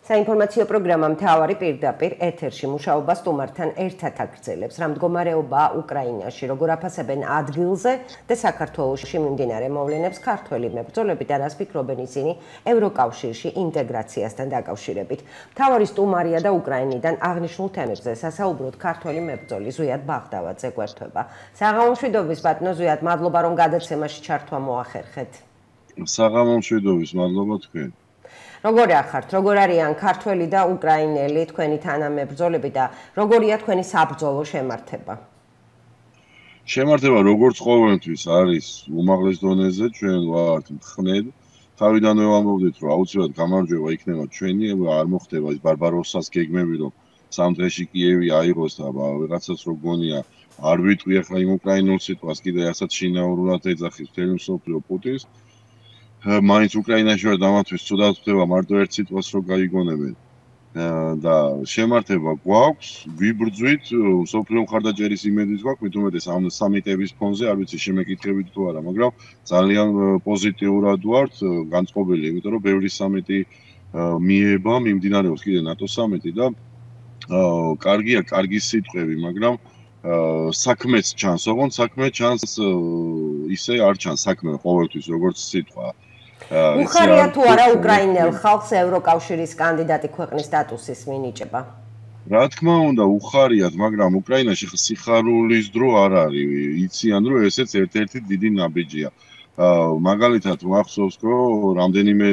საინფორმაციო პროგრამა მთავარი პირდაპირ ეთერში მუშაობას სტუმართან ერთად აგრძელებს. რა მდგომარეობაა უკრაინაში, როგორ აფასებენ ადგილზე და საქართველოში მიმდინარე მოვლენებს ქართველი მებრძოლები და რას ფიქრობენ ისინი ევროკავშირში ინტეგრაციასთან დაკავშირებით. მთავარი სტუმარია და უკრაინიდან აღნიშნულ თემებზე სასაუბროთ ქართველი მებრძოლი ზვიად ბაღდავაძე გვერდება. საღამომშვიდობის ბატონო ზვიად, მადლობა რომ გადაცემაში ჩართვა მოახერხეთ. საღამომშვიდობის, მადლობა თქვენ. როგორი ახართ, როგორ არიან ქართველი და უკრაინელი თქვენი თანამებრძოლები და როგორია თქვენი საბრძოლო შემართება? შემართება როგორც ყოველთვის არის უმაღლეს დონეზე, ჩვენ ვართ მხნედ. თავიდანვე ვამბობდით, რომ აუცილებლად გამარჯვება იქნება ჩვენი, არ მოხდება ის ბარბაროსას გეგმები, რომ სამ დღეში კიევი აიღოს და ვიღაცას რო გონია არ ვიტყვი ახლა იმ უკრაინულ სიტყვას კიდე ასად შინაურულად ეძახის მთელი მსოფლიო პუტინს. მაინც უკრაინაში ვარ დამათვლის ცუდად ხდება მარტო ერთ სიტყვას რო გაიგონებენ და შემართება გვაქვს ვიბრძვით მსოფლიო მხარდაჭერის იმედიც გვაქვს მით უმეტეს ამ სამიტების ფონზე არ ვიცი შემეკითხებით თუ არა მაგრამ ძალიან პოზიტიურად ვართ განწყობილი იმიტომ რომ ბევრი სამიტი მიება მიმდინარეობს კიდე ნატო სამიტი და კარგია კარგი სიტყვები მაგრამ საქმეც ჩანს ოღონდ საქმე ჩანს ისე არ ჩანს საქმე ყოველთვის როგორც სიტყვა უხარია თუ არა უკრაინელ ხალხს ევროკავშირის კანდიდატი ქვეყნის სტატუსის მინიჭება? რა თქმა უნდა უხარიათ, მაგრამ უკრაინაში სიხარულის დრო არ არის. იციან რომ ესეც ერთ-ერთი დიდი ნაბიჯია. მაგალითად მახსოვს რომ რამდენიმე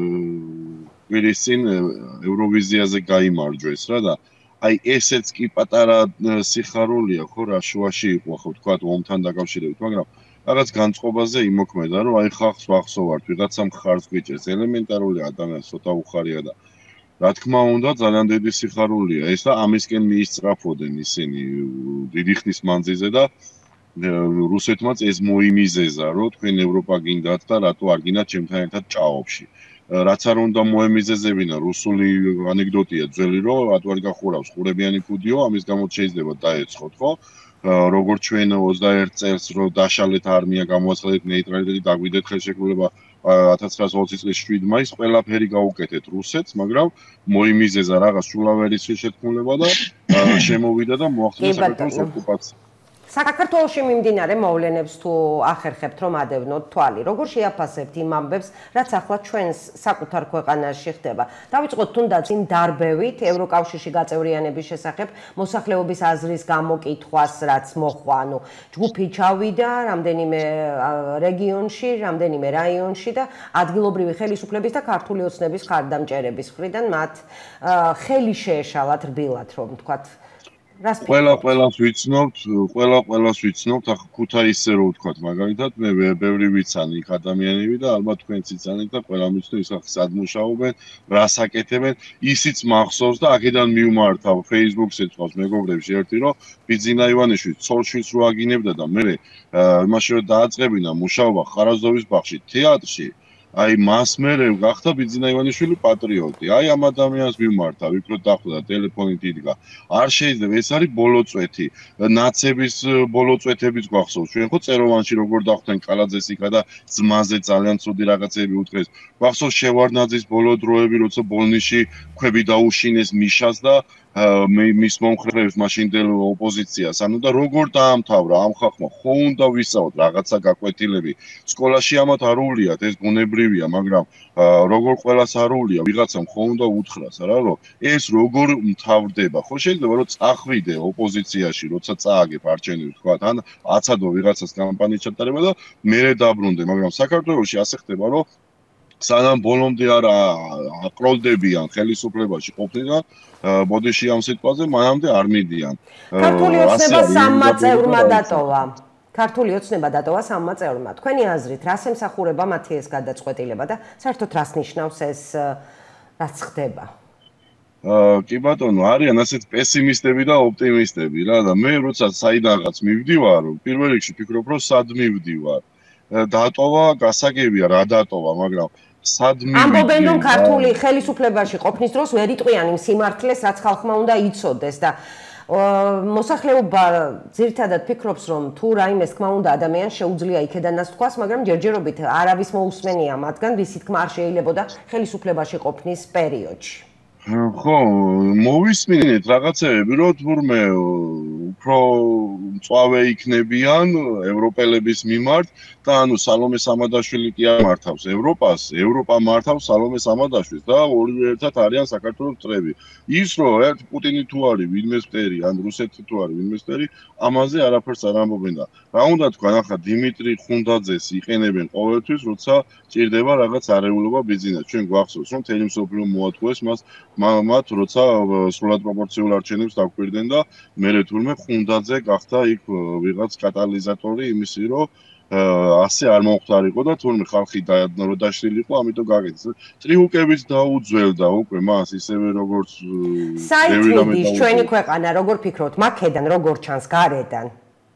კვირის წინ ევროვიზიაზე გაიმარჯვეს რა და აი ესეც კი პატარა სიხარულია ხო რა შუაში იყო ხო თქვა ომთან დაკავშირებით, მაგრამ რაღაც განწყობაზე იმოქმედა რომ აი ხალხს ვახსოვართ ვიღაცამ ხარს გვიჭერს ელემენტარული ადამიანს ცოტა უხარია და რა თქმა უნდა ძალიან დიდი სიხარულია ეს და ამისკენ მიისწრაფოდნენ ისინი დიდი ხნის მანძილზე და რუსეთმაც ეს მოიმიზეზა რომ თქვენ ევროპა გინდათ და რატო არ გინდათ ჩემთან ერთად ჭაობში რაც არ უნდა მოემიზეზებინა რუსული ანეკდოტია ძველი რომ რატო არ გახურავს ხურებიანი ფუდიო ამის გამო შეიძლება დაეცხოთ ხო როგორც ჩვენ 21 წელს რომ დაშალეთ არმია გამოაცხადეთ ნეიტრალიტეტი დაგვიდეთ ხელშეკრულება 1920 წლის 7 მაისს ყველაფერი გაუკეთეთ რუსეთს მაგრამ მოიმიზეზა რაღაც სულავერის შეთქმულება და შემოვიდა და მოახდინა საქართველოს ოკუპაცია საქართველოში მიმდინარე მოვლენებს თუ ახერხებთ რომ ადევნოთ თვალი როგორ შეაფასებთ იმ ამბებს რაც ახლა ჩვენს საკუთარ ქვეყანაში ხდება დავიწყოთ თუნდაც იმ დარბევით ევროკავშირში გაწევრიანების შესახებ მოსახლეობის აზრის გამოკითხვას რაც მოხვა ანუ ჯგუფი ჩავიდა რამდენიმე რეგიონში რამდენიმე რაიონში და ადგილობრივი ხელისუფლების და ქართული ოცნების ხარდამჭერების მხრიდან მათ ხელი შეეშალათ რბილად რომ ვთქვათ ყველას ვიცნობთ ახ ქუთაისზე რო ვთქვათ მაგალითად მე ბევრი ვიცანი იქ ადამიანები და ალბათ თქვენც იცანით და ყველა მიცნობს ის ახ სადმუშაობენ რას აკეთებენ ისიც მახსოვს და აქედან მივმართავ Facebook-ზე თავს მეგობრებში ერთი რომ ბიძინა ივანიშვილი ცოლშიც რო აგინებდა და მე იმაში რომ დააწყებინა მუშაობა ხარაზოვის ბაღში თეატრში აი მას მერე გახდა ბიძინა ივანიშვილი პატრიოტი. აი ამ ადამიანს მიმართა, ვიქრო დახვდა ტელეფონით იდგა. არ შეიძლება ეს არის ბოლოწვეთი. ნაცების ბოლოწვეთებიც გვახსოვს. ჩვენ ხო წეროვანში როგორ დახვდნენ კალაძეს იქა და ძმაზე ძალიან ცუდი რაღაცები უთხრეს. გვახსოვს შევარდნაძის ბოლო დროები, როცა ბოლნიში ქვები დაუშინეს მიშას და მის მომხრეებს მაშინდელ ოპოზიციას. ანუ და როგორ დაამთავრა ამ ხალხმა ხო უნდა ვისაუბროთ რაღაცა გაკვეთილები. სკოლაში ამათ არ უვლიათ ეს ბუნებრივია, მაგრამ როგორ ყველას არ უვლია, ვიღაცამ ხო უნდა უთხრას, რა რომ ეს როგორ მთავრდება. ხო შეიძლება რომ წახვიდე ოპოზიციაში, როცა წააგებ არჩევნები, თქვა, ან აცადო ვიღაცას კამპანიის ჩატარება და მერე დაბრუნდე, მაგრამ საქართველოში ასე ხდება, რომ სანამ ბოლომდე არ აკროლდებიან ხელისუფლებაში ყოფნიდან ბოდიში ამ სიტყვაზე მანამდე არ მიდიან. ქართული ოცნება სამმა წევრმა დატოვა. ქართული ოცნება დატოვა სამმა წევრმა. თქვენი აზრით, რას ემსახურება მათი ეს გადაწყვეტილება და საერთოდ რას ნიშნავს ეს რაც ხდება? კი ბატონო, არიან ასეთ პესიმისტები და ოპტიმისტები რა და მე როცა საიდანღაც მივდივარ, პირველ რიგში ფიქრობ რომ სად მივდივარ. დატოვა გასაგებია რა დატოვა, მაგრამ ამბობენ რომ ქართული ხელისუფლებაში ყოფნის დროს ვერ იტყვიან იმ სიმართლეს რაც ხალხმა უნდა იცოდეს და მოსახლეობა ძირითადად ფიქრობს რომ თუ რაიმეს თქმა უნდა ადამიანს შეუძლია იქედანაც თქვას მაგრამ ჯერჯერობით არავის მოусმენია მათგან ვისი თქმა არ შეიძლებოდა ხელისუფლებაში ყოფნის პერიოდში ხო, მოვისმინეთ რაღაცეები, რომ თურმე უფრო მწვავე იქნებიან ევროპელების მიმართ და ანუ სალომე სამადაშვილი კი არ მართავს ევროპას, ევროპა მართავს სალომე სამადაშვილს და ორივე ერთად არიან საქართველოს წრები. ის რომ ერთ პუტინი თუ არის ვინმეს მტერი, ან რუსეთი თუ არის ვინმეს მტერი, ამაზე არაფერს არ ამბობენ და რა უნდა თქვა, ახლა დიმიტრი ხუნდაძეს იყენებენ ყოველთვის, როცა ჭირდება რაღაც არეულობა ბიზნესს. ჩვენ გვახსოვს, რომ თელი მსოფლიო მოათხოვეს მათ როცა სრულად პროპორციულ არჩევნებს დაგვირდნენ და მერე თურმე ხუნდაძე გახდა იქ ვიღაც კატალიზატორი იმისი, რომ ასე არ მომختارიყო და თურმე ხალხი რო დაშლილიყო, ამიტომ გაგეცეს. ტრიუკებით დაუძველდა უკვე მას ისევე როგორც საერთოდ ჩვენი ქვეყანა როგორ ფიქრობთ, მაქედან როგორ ჩანს გარედან?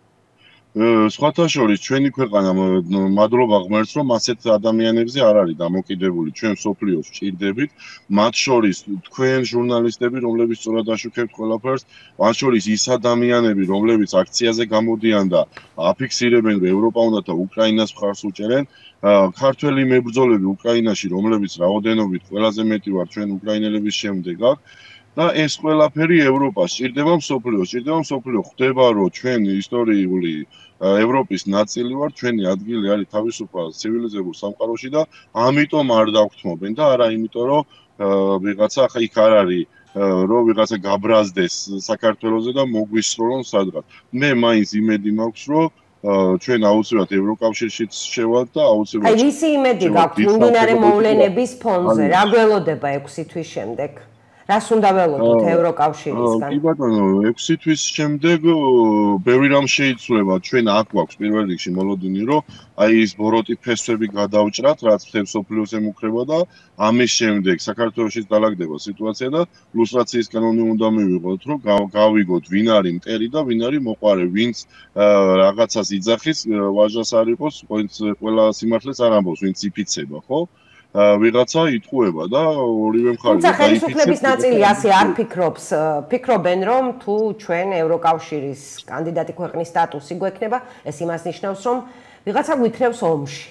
სხვათა შორის ჩვენი ქვეყანა მადლობა ღმერთს რომ ასეთ ადამიანებზე არ არის დამოკიდებული ჩვენ სოფლიოს ჭირდებით მათ შორის თქვენ ჟურნალისტები რომლებიც სწორად აშუქებთ ყველაფერს მათ შორის ის ადამიანები რომლებიც აქციაზე გამოდიან და აფიქსირებენ რომ ევროპა უნდა და უკრაინას მხარს უჭერენ ქართველი მებრძოლები უკრაინაში რომლებიც რაოდენობით ყველაზე მეტი ვარ ჩვენ უკრაინელების შემდეგ აქ და ეს ყველაფერი ევროპას ჭირდება მსოფლიო ხდება რომ ჩვენ ისტორიული ევროპის ნაწილი ვარ ჩვენი ადგილი არის თავისუფალ ცივილიზებულ სამყაროში და ამიტომ არ დაგვრთმობენ და არა იმიტომ რომ ვიღაცა ახლა იქ არ არის რომ ვიღაცა გაბრაზდეს საქართველოზე და მოგვისროლონ სადღაც მე მაინც იმედი მაქვს რომ ჩვენ აუცილებლად ევროკავშირშიც შევალთ და აუცილებლად აი ისი იმედი გაქვთ მიმდინარე მოვლენების ფონზე რა გველოდება 6 თვის შემდეგ რას უნდა ველოდოთ ევროკავშირისგან? კი ბატონო, 6 თვის შემდეგ ბევრი რამ შეიცვლება. ჩვენ აქ გვაქვს პირველ რიგში მოლოდინი, რომ აი ეს ბოროტი ფესვები გადავჭრათ, რაც მთელ სოფლიოს ემუქრება და ამის შემდეგ საქართველოშიც დალაგდება სიტუაცია და ლუსტრაციის კანონი უნდა მივიღოთ, რომ გავიგოთ ვინ არის მტერი და ვინ არის მოყვარე, ვინც რაღაცას იძახის, ვაჟას არ იყოს, ყველა სიმართლეს არ ამბობს, ვინც იფიცება, ხო? ვიღაცა იტყუება და ორივე მხარე თუმცა ხელისუფლების ნაწილი ასე არ ფიქრობს, ფიქრობენ რომ თუ ჩვენ ევროკავშირის კანდიდატი ქვეყნის სტატუსი გვექნება, ეს იმას ნიშნავს რომ ვიღაცა გვითრევს ომში.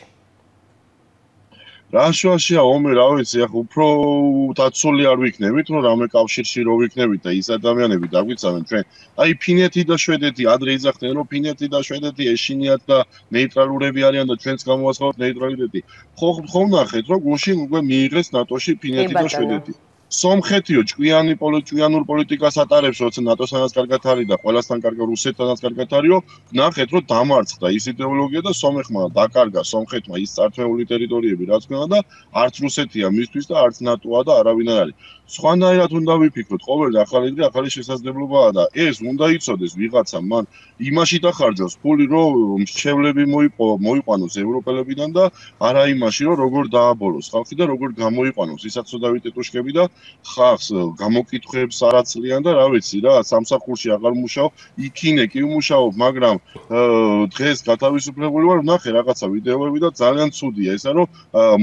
რა შუაშია ომი, რა ვიცი, ახლა უფრო დაცული არ ვიქნებით, რომ რამე კავშირში რო ვიქნებით და ის ადამიანები დაგვიცავენ ჩვენ. აი ფინეთი და შვედეთი ადრე იძახდნენ, რომ ფინეთი და შვედეთი ეშინიათ და ნეიტრალურები არიან და ჩვენც გამოვასწავლოთ ნეიტრალიტეტი. ხო ნახეთ, რომ გუშინ უკვე მიიღეს ნატოში ფინეთი და შვედეთი. სომხეთიო ჭკვიანურ პოლიტიკას ატარებს, როცა ნატოსთანაც კარგად არის და ყველასთან კარგად რუსეთთანაც კარგად არისო, ნახეთ, რომ დამარცხდა ის იდეოლოგია და სომეხმა დაკარგა სომხეთმა ის წართმეული ტერიტორიები, რაც ქონდა და არც რუსეთია მისთვის და არც ნატოა და არავინ არ არის. სხვანაირად უნდა ვიფიქროთ, ყოველ ახალი დღე ახალი შესაძლებლობაა და ეს უნდა იცოდეს ვიღაცა მან იმაში დახარჯოს ფული, რომ მრჩევლები მოიყვანოს ევროპელებიდან და არა იმაში, რომ როგორ დააბოლოს ხალხი და როგორ გამოიყვანოს ისაცოდავი ტეტუშკები და ხალხს გამოკითხებს არ აცლიან და რა ვიცი რა სამსახურში აღარ მუშაობ, იქინე კი ვმუშაობ, მაგრამ დღეს გათავისუფლებული ვარ, ნახე რაღაცა ვიდეოები და ძალიან ცუდია ესა რომ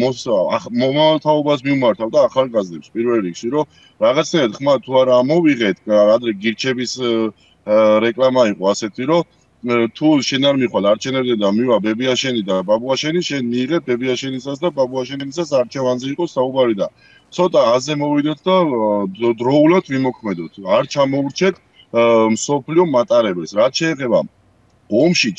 მომავალთაობას მიმართავ და ახალგაზრდებს პირველ რიგში რომ რაღაცნაირად ხმა თუ არა ამოვიღეთ, ადრე გირჩების რეკლამა იყო ასეთი რომ თუ შენ არ მიხვალ არჩევნებზე და მივა ბებიაშენი და ბაბუაშენი, შენ მიიღებ ბებიაშენისას და ბაბუაშენისას არჩევანზე იყოს საუბარი და ცოტა აზე მოვიდოთ და დროულად ვიმოქმედოთ. არ ჩამოვრჩეთ მსოფლიო მატარებელს. რაც შეეხება ომში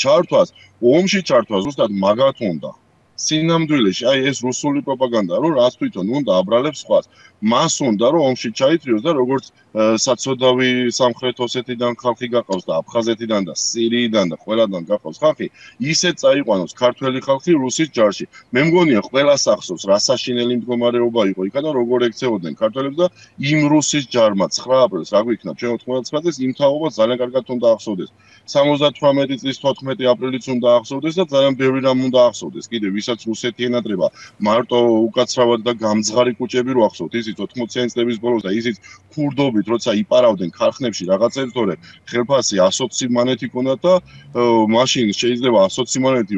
ჩართვას ზუსტად მაგათ უნდა. სინამდვილეში, აი ეს რუსული პროპაგანდა, რომ რას თვითონ უნდა აბრალებს სხვას. მას უნდა რომ ომში ჩაითრიოს და როგორც საცოდავი სამხრეთ ოსეთიდან ხალხი გაყავს და აფხაზეთიდან და სირიიდან და ყველგან გაყავს ხალხი, ისე წაიყვანოს ქართველი ხალხი რუსის ჯარში. მე მგონია ყველას ახსოვს რა საშინელი მდგომარეობა იყო იქა და როგორ ექცეოდნენ ქართველებს და იმ რუსის ჯარმა 9 აპრილს რა გვიქნა ჩვენ 99 წელს იმ თაობა ძალიან კარგად უნდა ახსოვდეს. 78 წლის 14 აპრილიც უნდა ახსოვდეს და ძალიან ბევრი რამ უნდა ახსოვდეს. კიდევ ვისაც რუსეთი ენატრება, მარტო უკაცრავად და გამძღარი კუჭები რო ახსოვთ, ისიც 80-იანი წლების ბოლოს და ისიც ქურდობით, როცა იპარავდნენ ქარხნებში რაღაცებს თორე ხელფასი 120 მანეთი ქონდათ და მაშინ შეიძლება 120 მანეთი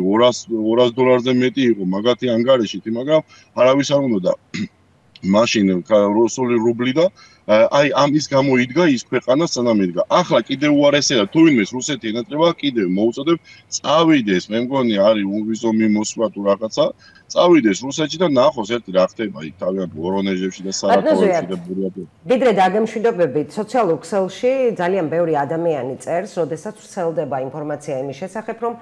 $200 მეტი იყო მაგათი ანგარიშით, მაგრამ არავის არ უნდა და მაშინ რუსული რუბლი და აი ამის გამო იდგა ის ქვეყანა სანამ იდგა. ახლა კიდევ უარესია თუ ვინმეს რუსეთი ენატრება კიდევ მოუწოდებ წავიდეს, მე მგონი არის ვიზო მიმოსვლა თუ რაღაცა, წავიდეს რუსეთში და ნახოს ერთი რა ხდება იქ თავიანთ ვორონეჟებში და სარაკოვებში და ბურიატებში. დიდრე დაგემშვიდობებით, სოციალურ ქსელში ძალიან ბევრი ადამიანი წერს, როდესაც ვრცელდება ინფორმაცია იმის შესახებ, რომ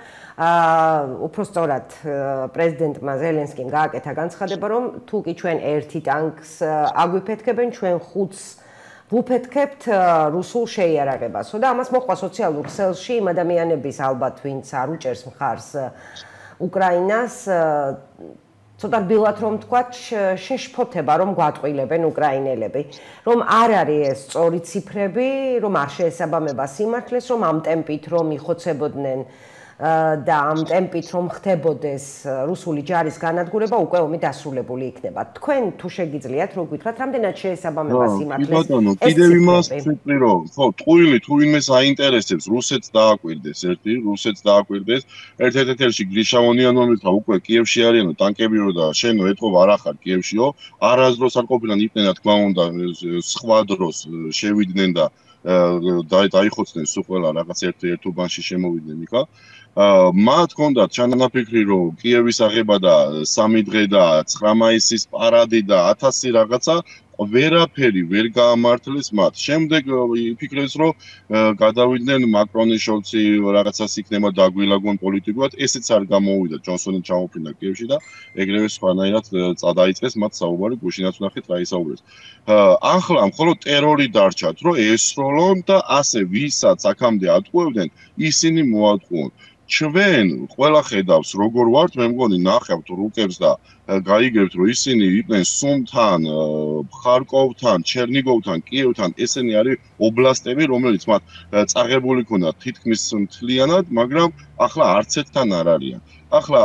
უფრო სწორად პრეზიდენტმა ზელენსკიმ გააკეთა განცხადება, რომ თუ კი ჩვენ ერთი ტანკს აგვიფეთქებენ, ჩვენ 5-ს ვუფეთქებთ რუსულ შეიარაღებასო და ამას მოყვა სოციალურ ქსელში იმ ადამიანების ალბათ ვინც არ უჭერს მხარს უკრაინას ცოტა რბილად რომ თქვათ შეშფოთება რომ გვატყილებენ უკრაინელები რომ არ არის ეს სწორი ციფრები რომ არ შეესაბამება სიმართლეს რომ ამ ტემპით რომ იხოცებოდნენ და ამ ტემპით რომ ხდებოდეს რუსული ჯარის განადგურება უკვე ომი დასრულებული იქნება. თქვენ თუ შეგიძლიათ რომ გითხრათ, რამდენად შეესაბამება სიმართლეს? ბატონო, კიდევ იმას ვიტყვი რომ, ხო, ტყუილი თუ ვინმეს აინტერესებს, რუსეთს დააკვირდეს, რუსეთს დააკვირდეს. ერთ-ერთი გრიშა ონიანოვიჩა უკვე კიევში არიანო, ტანკები რო და შენო ეთყობა არ ახარ კიევშიო, არასდროს არ ყოფილან იყვნენ, რა თქმა უნდა, სხვა დროს შევიდნენ და დაიხოცნენ სულ ყველა რაღაც ერთ უბანში შემოვიდნენ იქა. მათ ჰქონდათ ჩანაფიქრი რომ კიევის აღება და 3 დღე და 9 მაისის პარადი და 1000 რაღაცა ვერაფერი ვერ გაამართლეს მათ. შემდეგ იფიქრეს რომ გადავიდნენ მაკრონი შოლცი რაღაცას იქნება დაგვილაგონ პოლიტიკურად, ესეც არ გამოუვიდა ჯონსონი ჩამოფრინდა კიევში და ეგრევე სხვანაირად დაიწყეს მათ საუბარი გუშინაც ვნახეთ რა ისაუბრეს. ახლა მხოლოდ ტერორი დარჩათ რომ ესროლონ და ასე ვისაც აქამდე ატყუებდნენ ისინი მოატყუონ. ჩვენ ყველა ხედავს როგორ ვართ, მე მგონი ნახავთ რუკებს და გაიგებთ რომ ისინი იყვნენ სუმთან, ხარკოვთან, ჩერნიგოვთან, კიევთან, ესენი არის ობლასტები, რომელიც მათ წაღებული ქონდათ თითქმის მთლიანად, მაგრამ ახლა არც ერთთან არ არიან. ახლა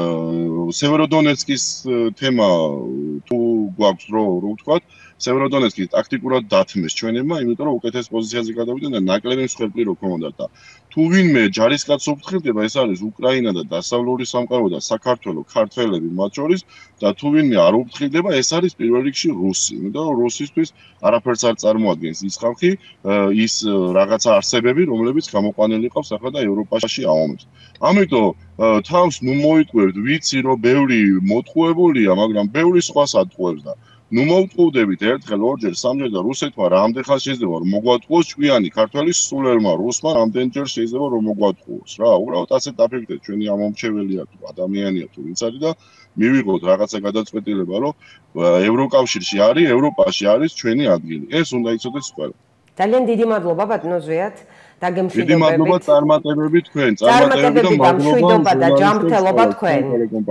სევეროდონეცკის თემა თუ გვაქვს რო ვთქვათ, სევეროდონეცკი ტაქტიკურად დათმეს ჩვენებმა, იმიტომ რომ უკეთეს პოზიციაზე გადავიდნენ და ნაკლები მსხვერპლი რო ქონდათ და თუ ვინმე ჯარისკაცს უფრთხილდება, ეს არის უკრაინა და დასავლური სამყარო და საქართველო, ქართველები მათ შორის და თუ ვინმე არ უფრთხილდება, ეს არის პირველ რიგში რუსი. იმიტომ რომ რუსისთვის არაფერს არ წარმოადგენს ის ხალხი, ის რაღაცა არსებები, რომლებიც გამოყვანილი ყავს ახლა და ევროპაში აომებს. ამიტომ თავს ნუ მოიტყუებთ, ვიცი რომ ბევრი მოტყუებულია, მაგრამ ბევრი სხვას ატყუებს და ნუ მოვტყუდებით ერთხელ, ორჯერ, სამჯერ და რუსეთმა რამდენ ხანს შეიძლება რომ მოგვატყუოს ჭკვიანი ქართველის სულელმა რუსმა რამდენჯერ შეიძლება რომ მოგვატყუოს რა. უბრალოდ ასე დაფიქრდეთ, ჩვენი ამომრჩეველია თუ ადამიანია თუ ვინც არის და მივიღოთ რაღაცა გადაწყვეტილება, რომ ევროკავშირში არის, ევროპაში არის ჩვენი ადგილი. ეს უნდა იცოდეს ყველა. ძალიან დიდი მადლობა ბატონო ზვიად. დაგემშვიდობებით. დიდი მადლობა წარმატებები თქვენ, წარმატებები და მშვიდობა და ჯანმრთელობა თქვენ.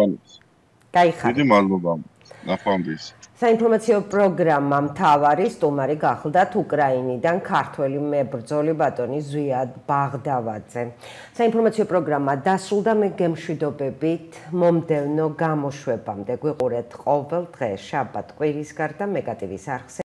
გაიხარეთ. დიდი მადლობა. ნახვამდის. საინფორმაციო პროგრამა მთავარი სტუმარი გახლდათ უკრაინიდან ქართველი მებრძოლი ბატონი ზვიად ბაღდავაძე. საინფორმაციო პროგრამა დასრულდა, მე გემშვიდობებით მომდევნო გამოშვებამდე. გვიყურეთ ყოველ დღე, შაბათ, კვირის გარდა მეგატივის არხზე.